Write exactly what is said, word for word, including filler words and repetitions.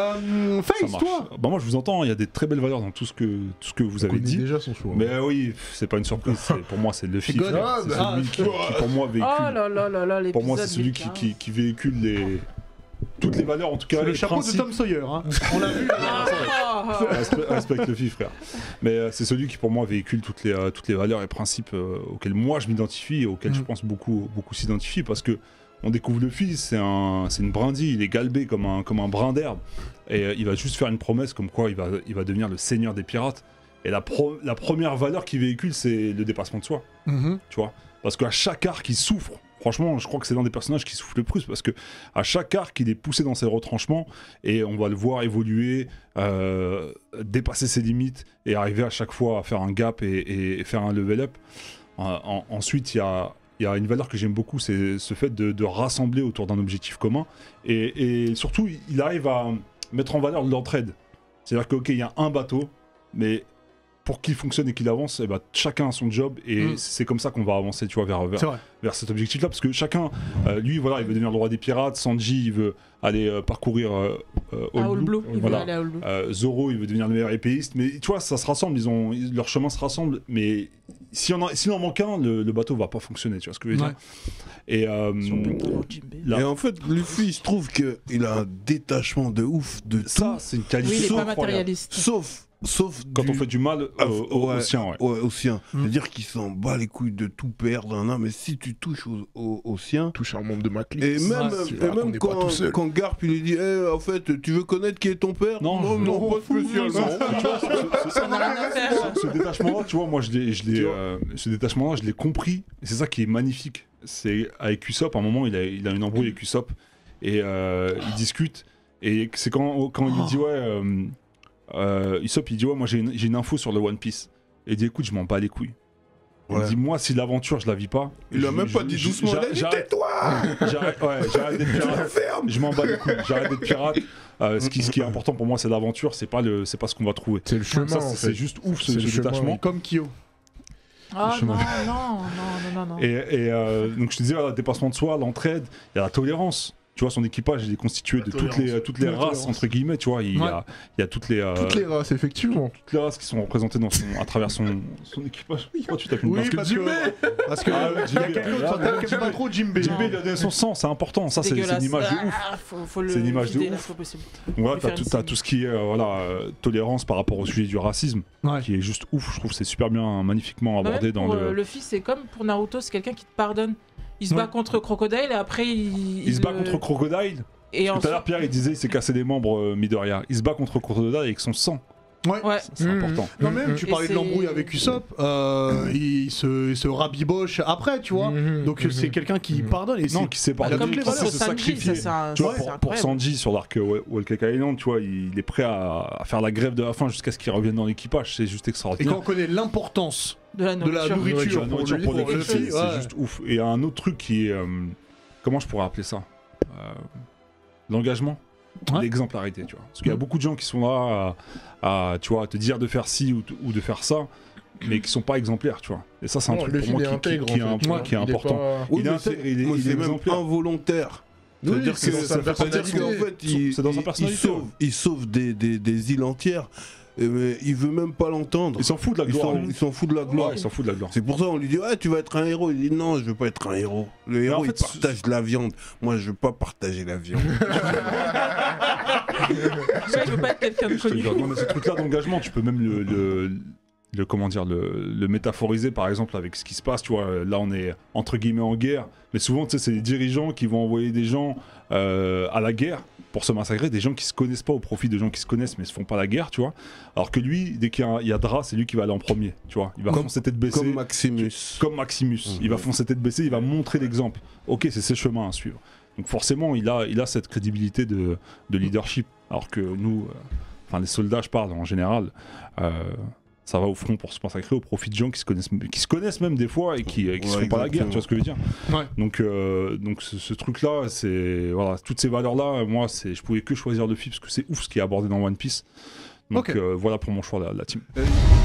Euh, Face, toi bah moi je vous entends, il y a des très belles valeurs dans tout ce que, tout ce que vous On avez connaît dit. déjà son choix. Mais euh, oui, c'est pas une surprise, c'est- pour moi c'est Luffy. God. frère. Ah, C'est bah, celui qui, qui, pour moi véhicule. Oh là là là là, Pour moi c'est l'épisode celui qui, mille qui, qui véhicule les... toutes les valeurs, en tout cas C'est le les chapeau principes. de Tom Sawyer, hein. On l'a vu. Ah, ah, ah. Respect, respecte Luffy, frère. Mais euh, c'est celui qui, pour moi, véhicule toutes les, euh, toutes les valeurs et principes euh, auxquels moi je m'identifie et auxquels Mm. je pense beaucoup, beaucoup s'identifient parce que on découvre Luffy, c'est un, c'est une brindille, il est galbé comme un, comme un brin d'herbe et euh, il va juste faire une promesse comme quoi il va, il va devenir le seigneur des pirates. Et la, pro- la première valeur qu'il véhicule, c'est le dépassement de soi, Mhm. tu vois. Parce qu'à chaque arc, il souffre. Franchement, je crois que c'est l'un des personnages qui souffle le plus parce que à chaque arc, il est poussé dans ses retranchements et on va le voir évoluer, euh, dépasser ses limites et arriver à chaque fois à faire un gap et, et- et faire un level up. Euh, en- ensuite, il y a, il y a une valeur que j'aime beaucoup, c'est ce fait de, de rassembler autour d'un objectif commun et, et surtout, il arrive à mettre en valeur l'entraide. C'est-à-dire que ok, il y a un bateau, mais pour qu'il fonctionne et qu'il avance, eh ben, chacun a son job et Mm. c'est comme ça qu'on va avancer, tu vois, vers, vers, C'est vrai. vers cet objectif-là, parce que chacun, euh, lui, voilà, il veut devenir le roi des pirates, Sanji, il veut aller euh, parcourir euh, euh, À All All Blue, il veut voilà. aller à All Blue. Euh, Zoro, il veut devenir le meilleur épéiste, mais tu vois, ça se rassemble, ils ont, ils- leur chemin se rassemble, mais s'il en, a- s'il en manque un, le, le bateau va pas fonctionner, tu vois ce que je veux Ouais. dire. Et euh, Sur le pantalon de Jinbei. là, Et en fait, Luffy, il se trouve qu'il a un détachement de ouf de ça, tout, c'est une Oui, qualité il est pas incroyable. matérialiste. sauf, sauf Quand du- on fait du mal Ah, euh, au, ouais, au sien, ouais. ouais, au sien. Mm. C'est-à-dire qu'il s'en bat les couilles de tout perdre, hein, non, mais si tu touches au, au, au sien. Touche un membre de ma clique. Et même, Tu et verras qu'on même n'est pas quand, tout seul. quand Garp il lui dit Eh, en fait, tu veux connaître qui est ton père Non, non, je- non, pas spécialement. Tu vois, ce- ce- Ça n'a rien à faire. ce détachement-là, tu vois, moi, je l'ai, je l'ai, Tu vois. euh, ce détachement-là, je l'ai compris. Et c'est ça qui est magnifique. C'est avec Usopp, à un moment, il a, il a une embrouille avec Usopp et euh, ils discutent. Et c'est quand, quand il lui dit ouais, euh, euh, Usopp, il dit ouais, moi j'ai une, j'ai une info sur le One Piece. Et il dit écoute, je m'en bats les couilles. Il Ouais. me dit moi, si l'aventure, je la vis pas. Il je- a même je- pas dit je- doucement, il a j'arrête- dit j'arrête- tais-toi. J'arrête, ouais, j'arrête d'être pirate. Ferme. Je m'en bats les couilles. J'arrête d'être pirate. Euh, ce, qui, ce qui est important pour moi, c'est l'aventure. C'est pas le, c'est pas ce qu'on va trouver. C'est le chemin, Ça, en c'est, fait. c'est juste ouf ce, C'est ce le chemin, détachement. oui. Comme Kyo. Ah chemin. non, non, non, non, non, non. Et, et, euh, donc je te disais, voilà, le dépassement de soi, l'entraide, il y a la tolérance. Tu vois, son équipage, il est constitué La de toutes tolérance. les, toutes les La races, tolérance. entre guillemets, tu vois. Il, y, Ouais. a, il y a toutes les, euh, Toutes les races, effectivement. toutes les races qui sont représentées dans son, à travers son, son équipage. Pourquoi tu tapes une Oui, pince parce que. Parce que. Ah, Il y a Jinbei. quelqu'un Ah, d'autre qui aime pas trop Jinbei. Jinbei, il a donné son sang, c'est important. Ça, c'est, c'est Dégueulasse. une image de ouf. Ah, faut, faut le C'est une image de vider, ouf. là, faut possible. Donc voilà, lui t'as faire tout, une t'as signe. tout ce qui est euh, voilà, euh, tolérance par rapport au sujet du racisme, Ouais. qui est juste ouf. Je trouve que c'est super bien, magnifiquement Bah, abordé même dans pour, le. euh, Luffy, c'est comme pour Naruto, c'est quelqu'un qui te pardonne. Il se bat Ouais. contre Crocodile et après il. Il se bat le- contre Crocodile. Et Tout à ensuite. l'heure, Pierre, il disait il s'est cassé les membres, euh, Midoriya. Il se bat contre Crocodile avec son sang. Ouais. Ouais. C'est Mmh. important. Non, même, tu Et parlais de c'est- l'embrouille avec Usopp, euh, il, se, il se rabiboche après, tu vois. Mhm, Donc mhm. c'est quelqu'un qui Mhm. pardonne et Non, c'est. qui s'est Bah, pardonné, comme qui les sait valeurs se Sanji, sacrifier. ça, c'est un- Tu vois, c'est pour, pour incroyable. Sanji sur l'arc euh, Whole Cake Island, tu vois, il est prêt à, à faire la grève de la faim jusqu'à ce qu'il revienne dans l'équipage. C'est juste Et extraordinaire. quand on connaît l'importance De la de la nourriture. nourriture La pour nourriture lui, pour pour les le filles, Luffy, c'est ouais. juste ouf. Et un autre truc qui est. euh, comment je pourrais appeler ça Euh, L'engagement. Ouais. L'exemplarité, tu vois. Parce qu'il y a Mhm. beaucoup de gens qui sont là à, à, tu vois, à te dire de faire ci ou, t- ou de faire ça, mais qui sont pas exemplaires, tu vois. Et ça, c'est un Non, truc le pour film moi est qui, qui- intègre, qui est, en un- fait, qui est tu vois. Il est important. pas- Oui, Il est mais intègre, c'est il est- moi, il est c'est même exemplaire. involontaire. Oui, C'est-à-dire c'est que dans sa c'est-à-dire personnalité. qu'en fait, il, C'est dans sa il- il personnalité, sauve, il sauve des, des, des îles entières, et mais il veut même pas l'entendre. Il s'en fout de la Il gloire. s'en- lui. il s'en fout de la gloire. Ouais, il s'en fout de la gloire. C'est pour ça qu'on lui dit ouais tu vas être un héros. Il dit non je veux pas être un héros. Le héros en fait, il partage de la viande. Moi je veux pas partager la viande. Ouais, je veux pas être quelqu'un de Je te connu. jure, non, mais ce truc-là d'engagement, tu peux même le, le, le- comment dire, le, le métaphoriser par exemple avec ce qui se passe. Tu vois, là on est entre guillemets en guerre, mais souvent tu sais c'est les dirigeants qui vont envoyer des gens euh, à la guerre pour se massacrer, des gens qui se connaissent pas au profit de gens qui se connaissent mais se font pas la guerre, tu vois. Alors que lui, dès qu'il y a, il y a Dra, c'est lui qui va aller en premier, tu vois. Il va Comme- foncer tête baissée. Comme Maximus. Comme Maximus, Mhm. il va foncer tête baissée, il va montrer l'exemple. Ok, c'est ses chemins à suivre. Donc forcément, il a, il a cette crédibilité de, de leadership. Alors que nous, euh, enfin les soldats, je parle en général, euh, ça va au front pour se massacrer au profit de gens qui se connaissent, qui se connaissent même des fois et qui, euh, qui se Ouais, font pas la guerre. exactement. Tu vois ce que je veux dire? Ouais. Donc, euh, donc ce, ce truc-là, c'est voilà, toutes ces valeurs-là, moi, c'est, je pouvais que choisir Luffy parce que c'est ouf ce qui est abordé dans One Piece. Donc Ok. euh, voilà pour mon choix la, la team. Euh,